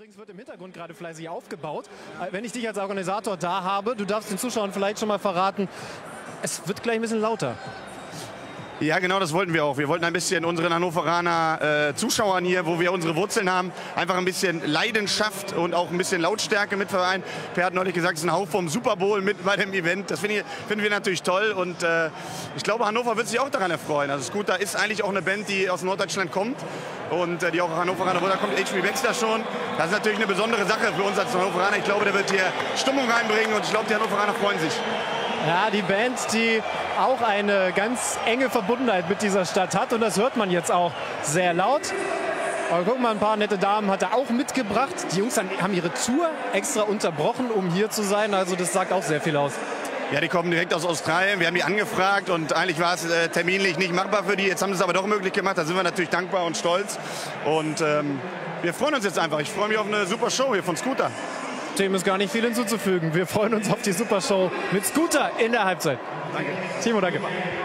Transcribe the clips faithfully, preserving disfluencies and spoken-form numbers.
Übrigens wird im Hintergrund gerade fleißig aufgebaut. Wenn ich dich als Organisator da habe, du darfst den Zuschauern vielleicht schon mal verraten, es wird gleich ein bisschen lauter. Ja, genau, das wollten wir auch. Wir wollten ein bisschen unseren Hannoveraner äh, Zuschauern hier, wo wir unsere Wurzeln haben, einfach ein bisschen Leidenschaft und auch ein bisschen Lautstärke mit vereinen. Per hat neulich gesagt, es ist ein Hauch vom Super Bowl mit bei dem Event. Das finden find wir natürlich toll und äh, ich glaube, Hannover wird sich auch daran erfreuen. Also Scooter ist eigentlich auch eine Band, die aus Norddeutschland kommt und äh, die auch Hannoveraner, wo da kommt H P Baxter schon. Das ist natürlich eine besondere Sache für uns als Hannoveraner. Ich glaube, der wird hier Stimmung reinbringen und ich glaube, die Hannoveraner freuen sich. Ja, die Band, die auch eine ganz enge Verbundenheit mit dieser Stadt hat. Und das hört man jetzt auch sehr laut. Aber guck mal, ein paar nette Damen hat er auch mitgebracht. Die Jungs haben ihre Tour extra unterbrochen, um hier zu sein. Also das sagt auch sehr viel aus. Ja, die kommen direkt aus Australien. Wir haben die angefragt und eigentlich war es äh, terminlich nicht machbar für die. Jetzt haben sie es aber doch möglich gemacht. Da sind wir natürlich dankbar und stolz. Und ähm, wir freuen uns jetzt einfach. Ich freue mich auf eine super Show hier von Scooter. Dem ist gar nicht viel hinzuzufügen. Wir freuen uns auf die Supershow mit Scooter in der Halbzeit. Danke. Timo, danke.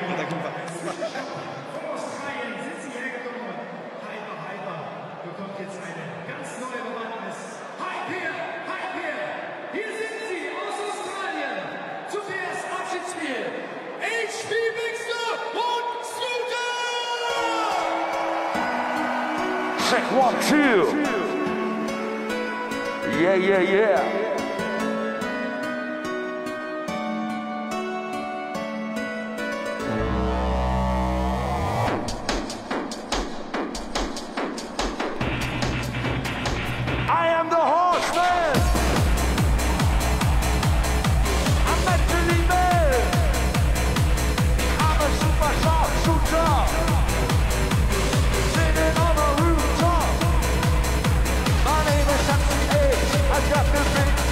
Check one, two. Yeah, yeah, yeah. I am the horseman. I'm mentally mad. I'm a super sharpshooter. Sitting on a rooftop. My name is Samson A. I got the big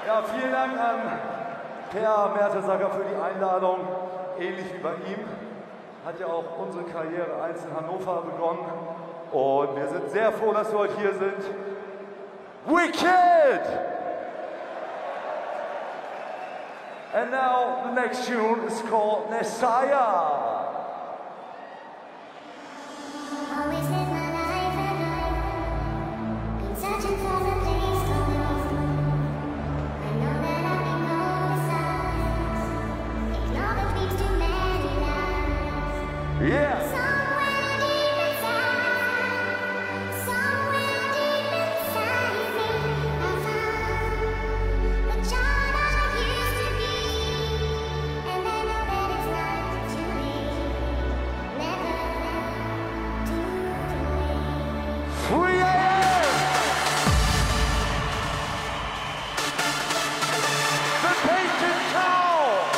Ja, vielen Dank an Per Mertesacker für die Einladung. Ähnlich wie bei ihm hat ja auch unsere Karriere einst in Hannover begonnen. Und wir sind sehr froh, dass wir heute hier sind. Wicked! And now the next tune is called Messiah. Always live my life alive. Been searching for a place called home. I know that I've been criticized. Ignore the dreams too many lies. Yeah. Somewhere deep inside, somewhere deep inside me, I found the child I used to be, and I know that it's not too late, never too late. three a m The Painted Cow!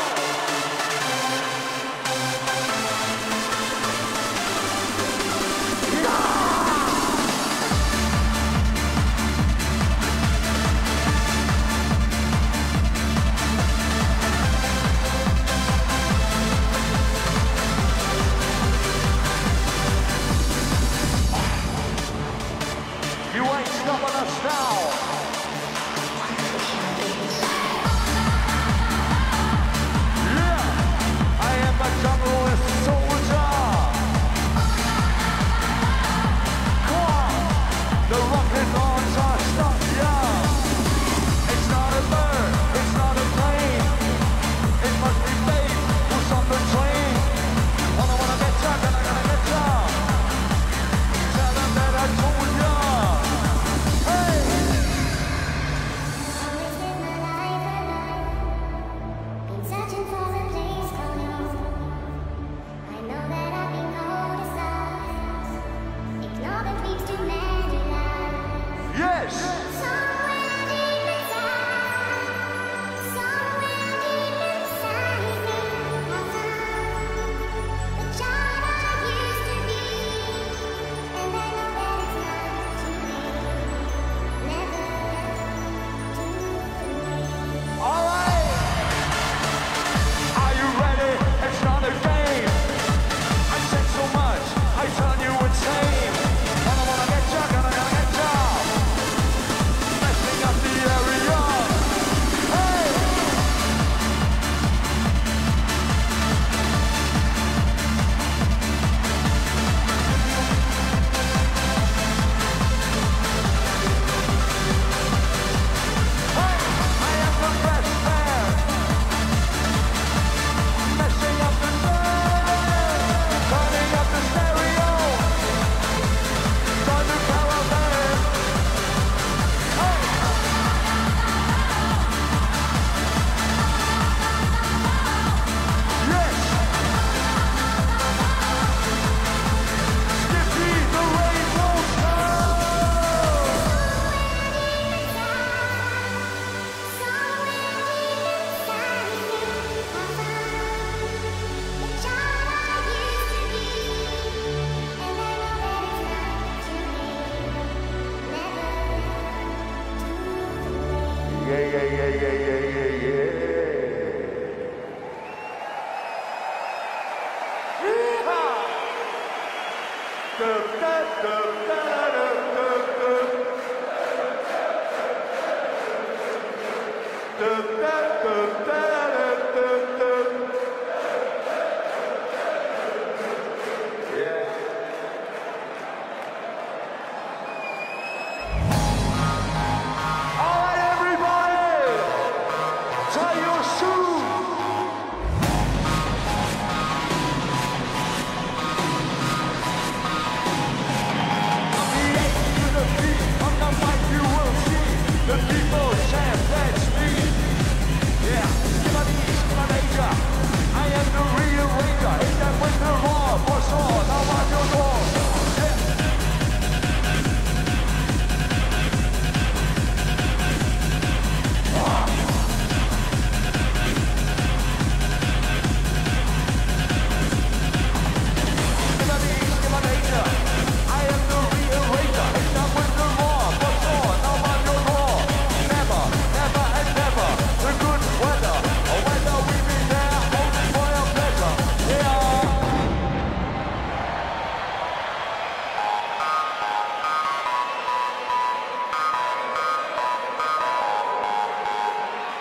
You ain't stopping us now! Yeah, I am a junglist soldier. Come on, the rocket launcher stop ya. It's not a bird, it's not a plane. It must be fate who's on the train. Wanna wanna get ya, gonna gonna get ya. Tell them that I told ya. Hey. Always live my life alive. Been searching for a place called home. I know that I've been criticized. Ignore the dreams too many lies. Yes. Somewhere deep inside, somewhere deep inside me, I found the child I used to be, and I know that it's not too late, never too late. All right. Are you ready? It's not a game. I said so much, I turn you insane. Wanna wanna get ya, gonna gonna get ya. Messing up the area. Hey. Hey, I am the best man. Messing up the nerve, turning up the stereo. Join the caravan. Hey. Yes. Skippy the Rainbow Star. Yeah, yeah, yeah, yeah, yeah, yeah, yeah. Yeehaw! Dum, dum, dum, dum, dum, dum. Dum, dum, dum, dum, dum, dum. Yeah. All right, everybody, tie your shoes. On the eight to the beat, on the mic you will see the people chant, that's me. Yeah.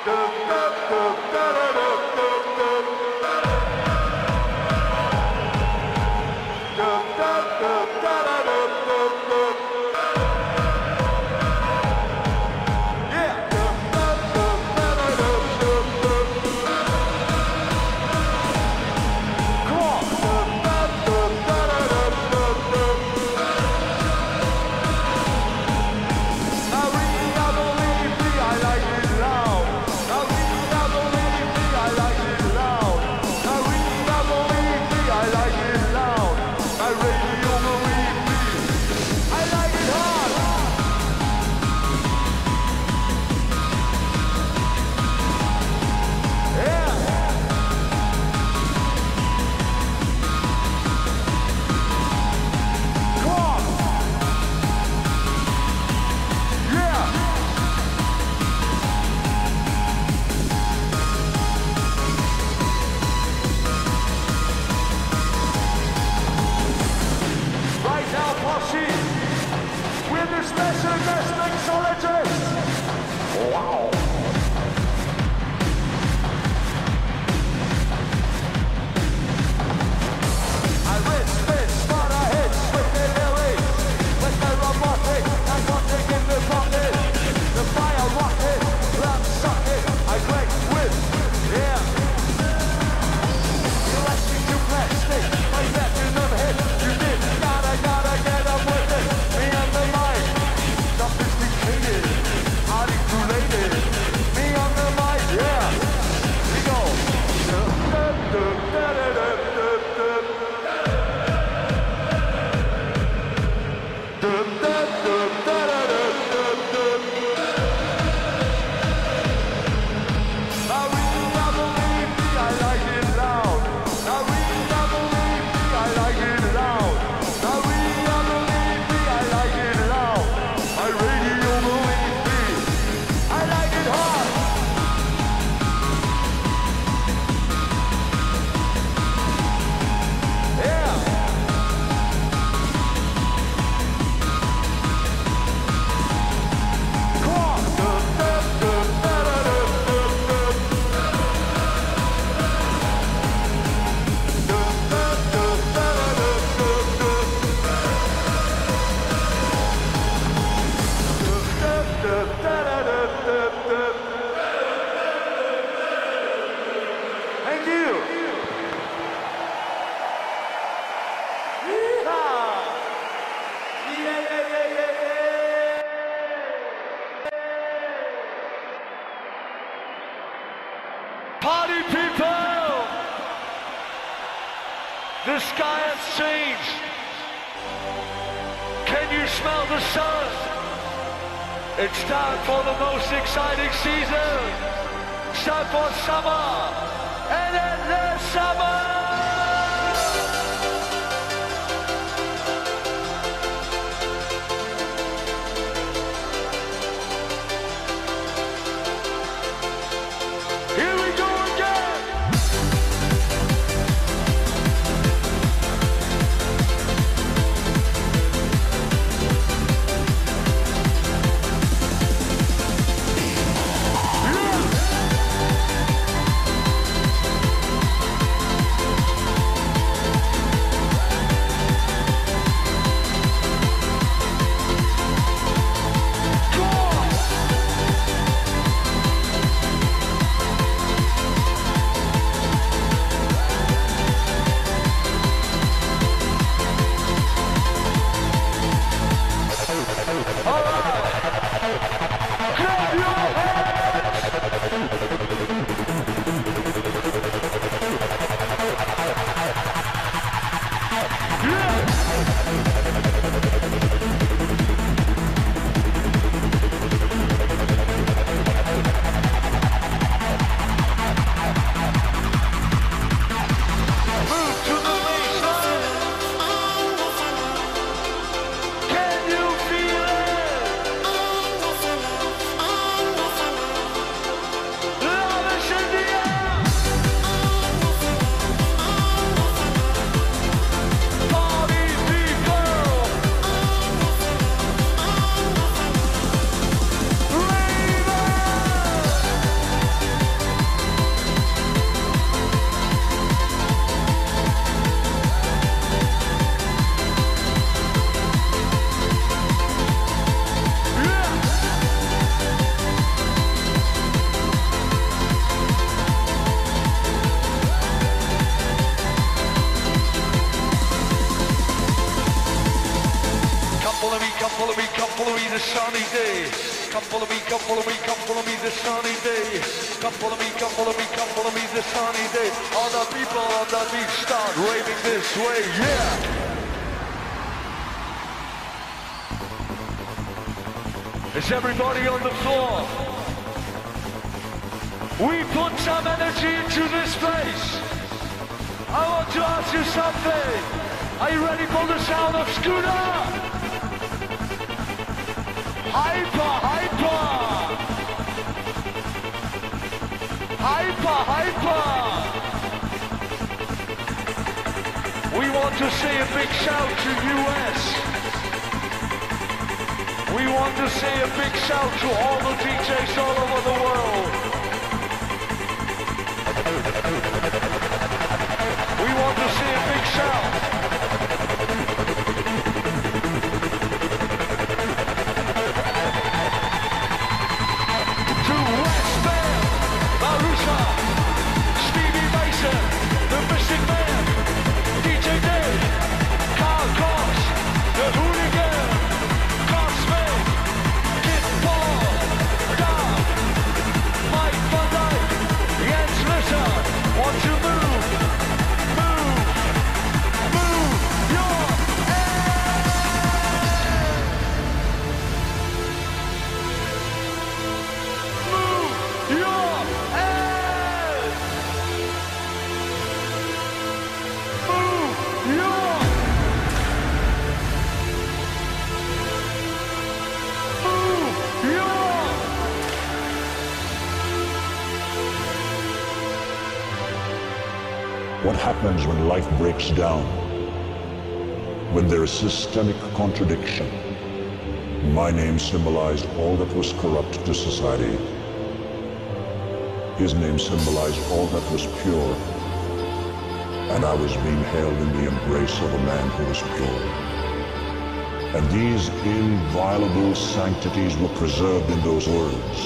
Party people! The sky has changed. Can you smell the sun? It's time for the most exciting season. It's time for summer and endless summer. the sunny day. Come follow me, come follow me, come follow me, the sunny day. Come follow me, come follow me, come follow me, the sunny day. All the people on the beach start raving this way, yeah. Is everybody on the floor? We put some energy into this place. I want to ask you something. Are you ready for the sound of Scooter? Hyper, hyper. Hyper, hyper. We want to say a big shout to U S. We want to say a big shout to all the D Js all over the world. We want to say a big shout. To Westman, Marusha, Stevie Mason, the Mystic Man, D J Dave, Carl Cox, the Hooligan, Carl Smith, Kid Paul, Dom, Mike Van Dyke, Jens Lisser, want to move, move, move your head. Move your head. Move your Move your What happens when life breaks down? When there is systemic contradiction? My name symbolized all that was corrupt to society. His name symbolized all that was pure. And I was being held in the embrace of a man who was pure. And these inviolable sanctities were preserved in those words.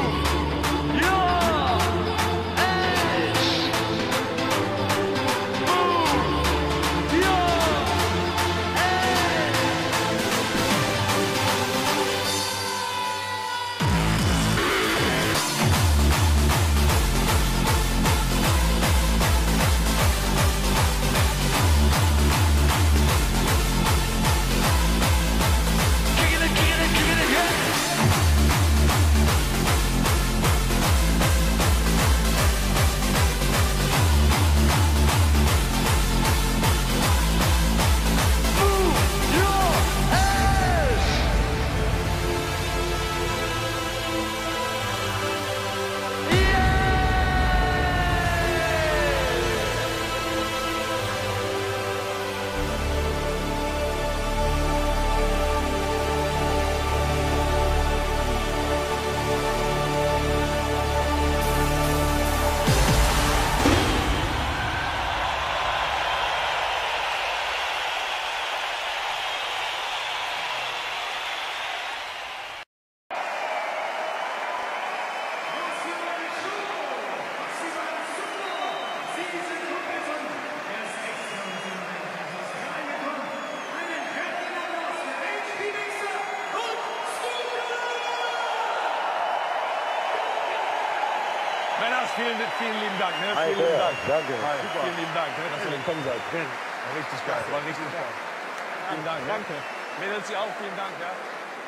Männers, vielen, vielen lieben Dank. Ne? Vielen lieben Dank. Danke. Hi. Super. Vielen lieben Dank, ne? dass ihr gekommen seid. War richtig geil. War richtig geil. Vielen Dank. Danke. Mädels, Sie auch. Vielen Dank. Ja.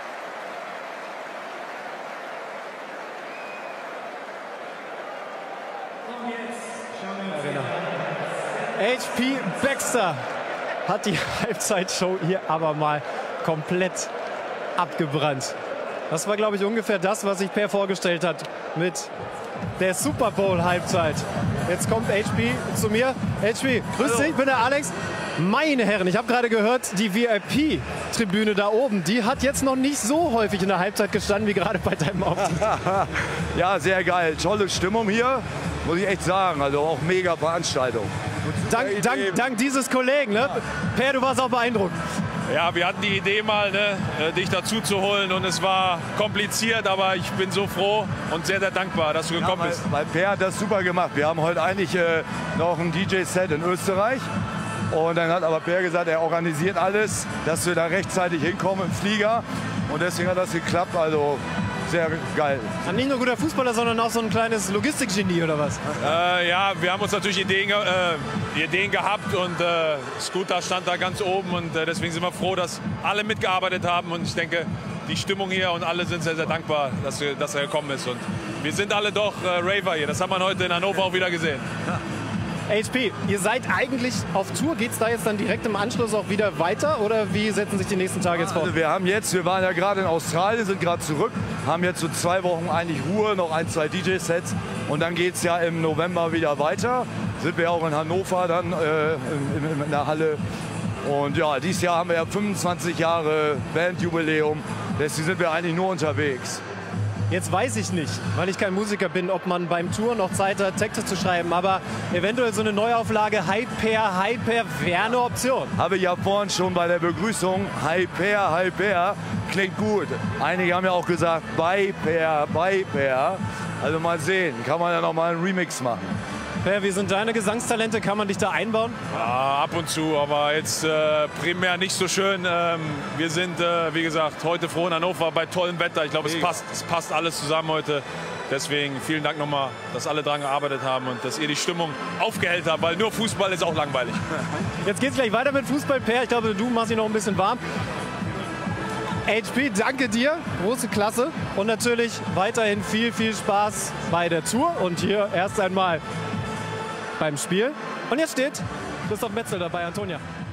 H P Baxter hat die Halbzeitshow hier aber mal komplett abgebrannt. Das war, glaube ich, ungefähr das, was sich Per vorgestellt hat mit der Super Bowl-Halbzeit. Jetzt kommt H P zu mir. H P, grüß dich, ich bin der Alex. Meine Herren, ich habe gerade gehört, die V I P-Tribüne da oben, die hat jetzt noch nicht so häufig in der Halbzeit gestanden, wie gerade bei deinem Auftritt. Ja, sehr geil. Tolle Stimmung hier, muss ich echt sagen. Also auch mega Veranstaltung. Dank, dank, dank dieses Kollegen, ne? Per, du warst auch beeindruckt. Ja, wir hatten die Idee mal, ne, dich dazu zu holen und es war kompliziert, aber ich bin so froh und sehr, sehr dankbar, dass du gekommen ja, weil, bist. Weil Per hat das super gemacht. Wir haben heute eigentlich äh, noch ein D J-Set in Österreich und dann hat aber Per gesagt, er organisiert alles, dass wir da rechtzeitig hinkommen im Flieger Und deswegen hat das geklappt. Also sehr geil. Nicht nur guter Fußballer, sondern auch so ein kleines Logistikgenie oder was? Äh, ja, wir haben uns natürlich Ideen, äh, Ideen gehabt und äh, Scooter stand da ganz oben und äh, deswegen sind wir froh, dass alle mitgearbeitet haben und ich denke, die Stimmung hier und alle sind sehr, sehr dankbar, dass, wir, dass er gekommen ist und wir sind alle doch äh, Raver hier, das hat man heute in Hannover auch wieder gesehen. H P, ihr seid eigentlich auf Tour. Geht es da jetzt dann direkt im Anschluss auch wieder weiter oder wie setzen sich die nächsten Tage jetzt vor? Also wir haben jetzt, wir waren ja gerade in Australien, sind gerade zurück, haben jetzt so zwei Wochen eigentlich Ruhe, noch ein, zwei D J-Sets und dann geht es ja im November wieder weiter. Sind wir auch in Hannover dann äh, in, in, in der Halle. Und ja, dieses Jahr haben wir ja fünfundzwanzig Jahre Bandjubiläum, deswegen sind wir eigentlich nur unterwegs. Jetzt weiß ich nicht, weil ich kein Musiker bin, ob man beim Tour noch Zeit hat, Texte zu schreiben. Aber eventuell so eine Neuauflage Hyper, Hyper wäre eine Option. Habe ich ja vorhin schon bei der Begrüßung, Hyper, Hyper, klingt gut. Einige haben ja auch gesagt, Byper, Byper. Also mal sehen, kann man ja noch mal einen Remix machen. Per, wie sind deine Gesangstalente? Kann man dich da einbauen? Ja, ab und zu, aber jetzt äh, primär nicht so schön. Ähm, wir sind, äh, wie gesagt, heute froh in Hannover bei tollem Wetter. Ich glaube, es passt, es passt alles zusammen heute. Deswegen vielen Dank nochmal, dass alle daran gearbeitet haben und dass ihr die Stimmung aufgehellt habt, weil nur Fußball ist auch langweilig. Jetzt geht's gleich weiter mit Fußball. Per, ich glaube, du machst dich noch ein bisschen warm. H P, danke dir, große Klasse und natürlich weiterhin viel, viel Spaß bei der Tour und hier erst einmal beim Spiel. Und jetzt steht Christoph Metzel dabei, Antonia.